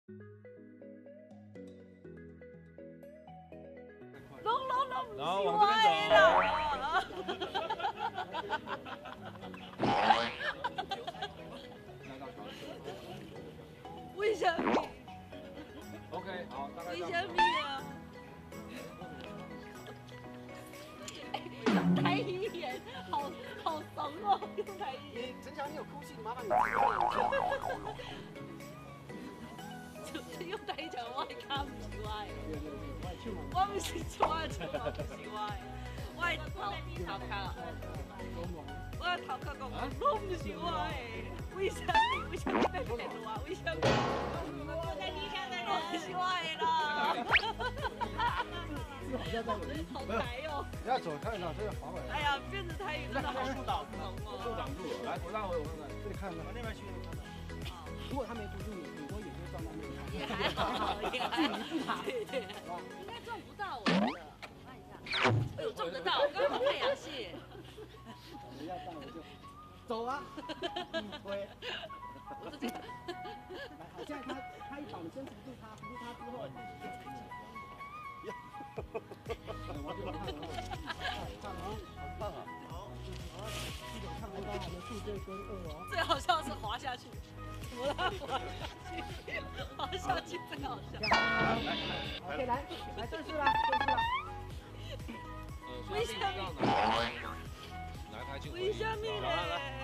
然后往这边走。 为什么？ OK， 好，大概为这样。 什么啊？用台语言，好怂哦，用台语言。 陈乔，你有哭戏，麻烦你。 就是用台语讲，我的脚不是我的，我不是我的手，不是我的，我的头壳，我的头壳讲，拢不是我的，为什么？为什么在骗我？为什么？我在底下的人不是我的啦。好台哦！ 不要走，看一下这个滑板。 哎呀，变成台语真的好不懂哦。 树挡住了，来，我让我看看。 这里看看，那边去看看。如果他没堵住你，顶多也就撞到那边。 也还好，也还好。对，应该撞不到我的。我看一下，哎呦，撞得到，刚好太阳穴。 你要上我就走啊，推。 我自己。 来，好，现在他一倒，你先扶住他，扶住他之后。我就看了，看啊，看啊，好，记得看刚刚我们数字跟2哦。 最好笑的是滑下去，我让滑下去，滑下去最好笑。 OK，来正式啦，正式啦。 为什么？来，开镜。 为什么呢？